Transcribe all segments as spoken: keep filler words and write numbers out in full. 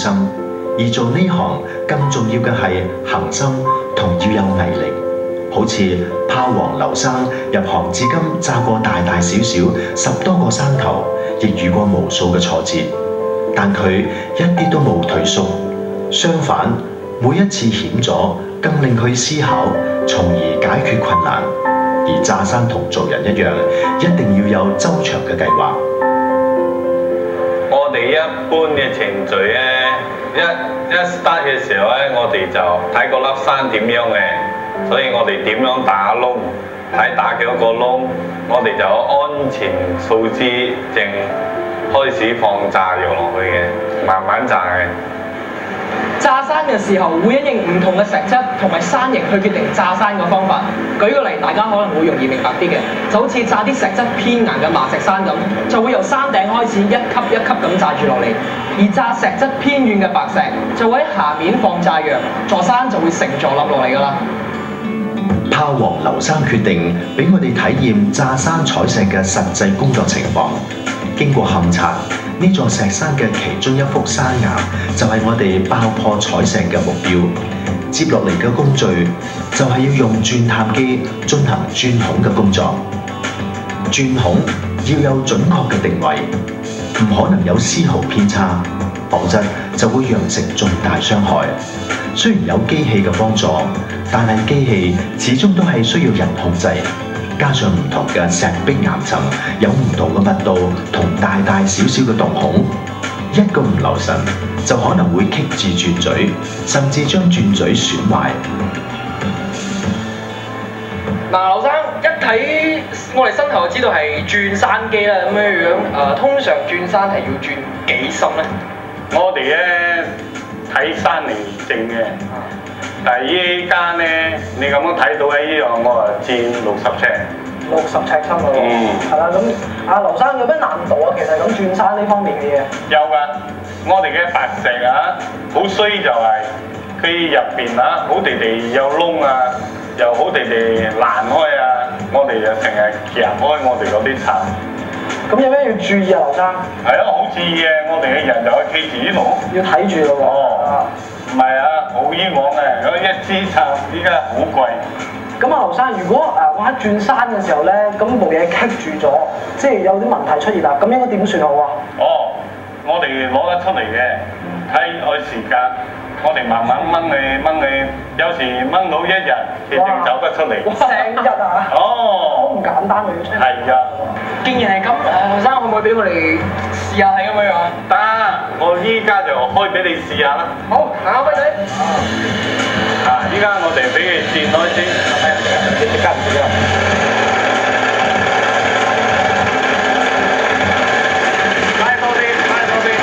心，而做呢行更重要嘅係恒心同要有毅力。好似炮王劉生入行至今炸過大大小小十多個山頭，亦遇過無數嘅挫折，但佢一啲都冇退縮，相反每一次險阻更令佢思考，從而解決困難。而炸山同做人一樣，一定要有周詳嘅計劃。 我哋一般嘅程序咧，一一 start 嘅時候咧，我哋就睇嗰粒山點樣嘅。所以我哋點樣打窿，睇打幾多個窿，我哋就有安全措施正開始放炸藥落去嘅，慢慢炸嘅。 炸山嘅時候會因應唔同嘅石質同埋山形去決定炸山嘅方法。舉個例，大家可能會容易明白啲嘅，就好似炸啲石質偏硬嘅麻石山咁，就會由山頂開始一級一級咁炸住落嚟；而炸石質偏軟嘅白石，就會喺下面放炸藥，座山就會成座冧落嚟㗎啦。 炮王劉生決定俾我哋體驗炸山採石嘅實際工作情況。經過勘察，呢座石山嘅其中一幅山岩就係我哋爆破採石嘅目標。接落嚟嘅工序就係要用鑽探機進行鑽孔嘅工作。鑽孔要有準確嘅定位，唔可能有絲毫偏差，否則就會釀成重大傷害。雖然有機器嘅幫助，但係機器始終都係需要人控制，加上唔同嘅石壁岩層有唔同嘅密度同大大小小嘅洞孔，一個唔留神就可能會棘住鑽嘴，甚至將鑽嘴損壞。 嗱，劉生一睇我哋身後就知道係鑽山機啦，咁樣樣誒、呃，通常鑽山係要鑽幾深咧？ 我哋咧睇山嚟證嘅，但係依家咧，你咁樣睇到喺呢度，我話鑽六十尺。 六十尺深喎， 嗯， 係啦。咁阿劉生有咩難度啊？其實咁鑽山呢方面嘅嘢有㗎，我哋嘅白石啊，好衰就係佢入邊啊，好地地有窿啊，又好地地爛開啊，我哋就成日夾開我哋嗰啲層。 咁有咩要注意啊，劉生？ 係啊，好注意嘅，我哋嘅人就可以企住呢度。 要睇住咯喎。 哦，唔係啊，好冤枉嘅，嗰一支插依家好貴。 咁啊，劉生，如果誒我喺轉山嘅時候咧，咁部嘢棘住咗，即係有啲問題出現啦，咁應該點算好啊？ 哦，我哋攞得出嚟嘅，睇按時間，我哋慢慢掹你掹你，有時掹到一日，其實走得出嚟。 成日啊！ 哦， 好唔簡單喎，要係啊。 既然係咁，誒劉生可唔可以俾我哋試下係咁樣啊？ 得，我依家就開俾你試下啦。 好，行下輝仔。 啊！依家我哋俾佢轉開先，你即刻唔知啊！拉多啲，拉多啲，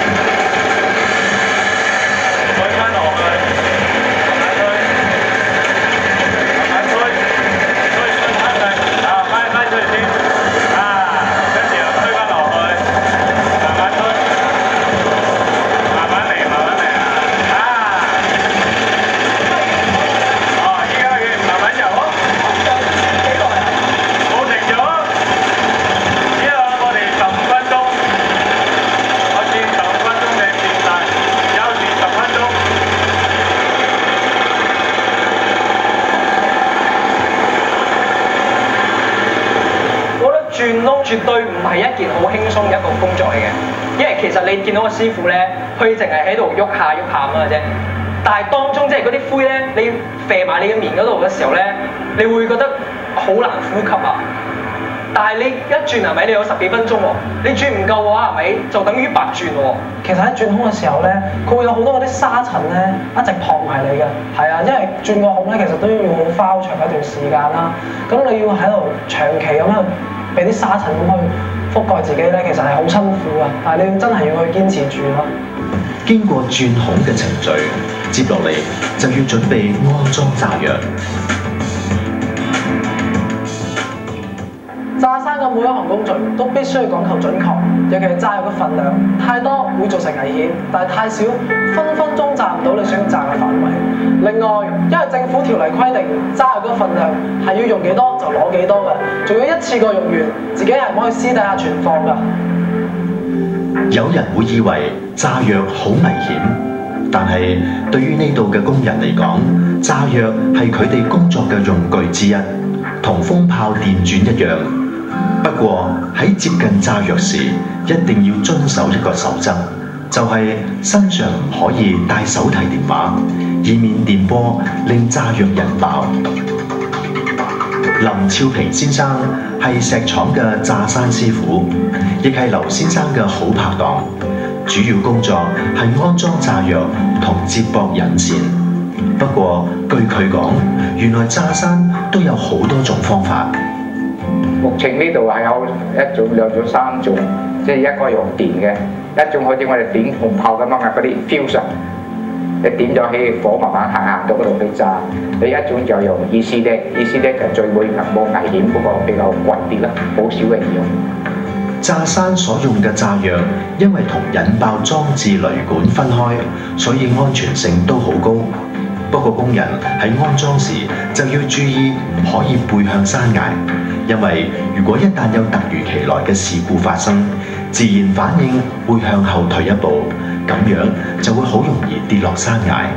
推翻落去，慢慢推，慢慢推，推推翻佢，啊，拉拉出去先，啊，跟住又推翻落去，慢慢推，慢慢嚟，慢慢嚟啊！啊！ 鑽窿絕對唔係一件好輕鬆嘅一個工作嚟嘅，因為其實你見到個師傅咧，佢淨係喺度喐下喐下咁嘅啫。但係當中即係嗰啲灰咧，你射埋你嘅面嗰度嘅時候咧，你會覺得好難呼吸啊。但係你一轉係咪？你有十幾分鐘喎，你轉唔夠嘅話係咪就等於白轉喎？其實喺轉孔嘅時候咧，佢會有好多嗰啲沙塵咧一直撲埋你嘅。係啊，因為轉個孔咧其實都要好花好長一段時間啦。咁你要喺度長期咁樣俾啲沙塵咁去覆蓋自己咧，其實係好辛苦啊！但係你真係要去堅持住咯。 經過鑽孔嘅程序，接落嚟就要準備安裝炸藥。 炸山嘅每一項工序都必須要講求準確，尤其係炸藥嘅份量，太多會造成危險，但係太少分分鐘炸唔到你想炸嘅範圍。另外，因為政府條例規定炸藥嘅份量係要用幾多就攞幾多嘅，仲要一次過用完，自己係唔可以私底下存放㗎。 有人會以為炸藥好危險， 但係對於呢度嘅工人嚟講，炸藥係佢哋工作嘅用具之一，同風炮電鑽一樣。不過喺接近炸藥時，一定要遵守一個守則，就係身上唔可以帶手提電話，以免電波令炸藥引爆。林超平先生係石廠嘅炸山師傅，亦係劉先生嘅好拍檔。主要工作係安裝炸藥同接駁引線。不過據佢講，原來炸山都有好多種方法。 目前呢度係有一種、兩種、三種，即係一個用電嘅，一種好似我哋點紅炮咁樣嘅嗰啲 fusion，你點咗起火慢慢行行到嗰度去炸。你一種就用 E C D，E C D 就最會冇危險，不過比較貴啲啦，好少人用。 炸山所用嘅炸藥，因為同引爆裝置雷管分開，所以安全性都好高。不過工人喺安裝時就要注意唔可以背向山崖，因為如果一旦有突如其來嘅事故發生，自然反應會向後退一步，咁樣就會好容易跌落山崖。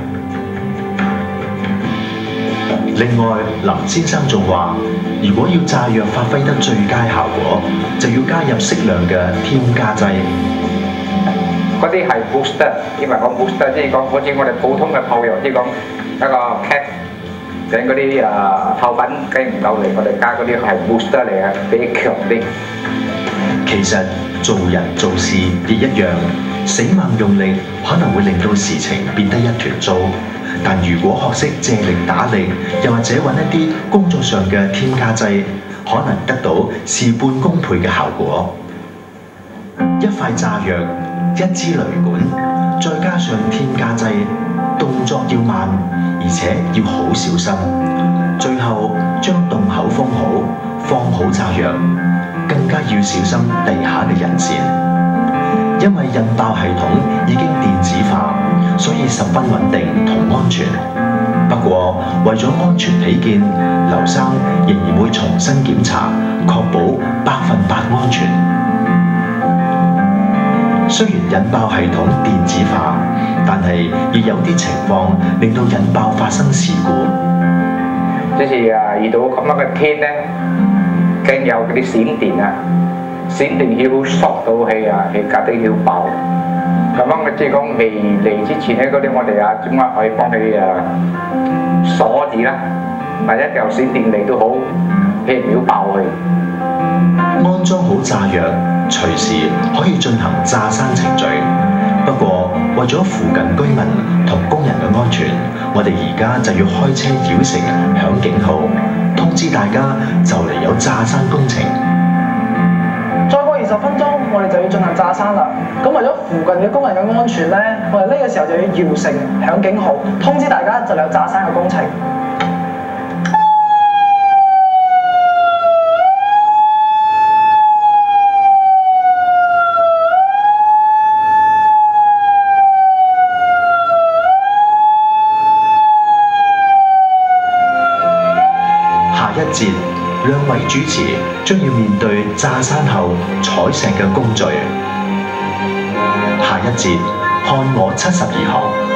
另外，林先生仲話，如果要炸藥發揮得最佳效果，就要加入適量嘅添加劑。 嗰啲係 booster， 因為講 booster 即係講好似我哋普通嘅炮藥，即係講一個 cap 整嗰啲啊炮品梗唔夠嚟，我哋加嗰啲係 booster 嚟嘅，比較強啲。 其實做人做事亦一樣，死猛用力可能會令到事情變得一團糟。但如果學識借力打力，又或者揾一啲工作上嘅添加劑，可能得到事半功倍嘅效果。一塊炸藥，一支雷管，再加上添加劑，動作要慢，而且要好小心。最後將洞口封好，放好炸藥，更加要小心地下嘅引線。因為引爆系統已經電子化，所以十分穩定同安全。不過為咗安全起見，劉生仍然會重新檢查，確保百分百安全。雖然引爆系統電子化，但係亦有啲情況令到引爆發生事故。 即係啊，遇到咁樣嘅天咧，驚有嗰啲閃電啊！閃電要索到氣啊，氣架都要爆。咁樣嘅即係講未嚟之前咧，嗰啲我哋啊點解可以幫佢啊鎖住啦？或者有閃電嚟都好，氣唔要爆佢。 安裝好炸藥，隨時可以進行炸山程序。不過為咗附近居民同工人嘅安全，我哋而家就要開車繞城響警號，通知大家就嚟有炸山工程。 再過二十分鐘，我哋就要進行炸山啦。咁為咗附近嘅工人嘅安全呢，我哋呢個時候就要搖繩響警號，通知大家就嚟有炸山嘅工程。 下一節，兩位主持將要面對炸山後採石嘅工序。下一節，看我七十二行。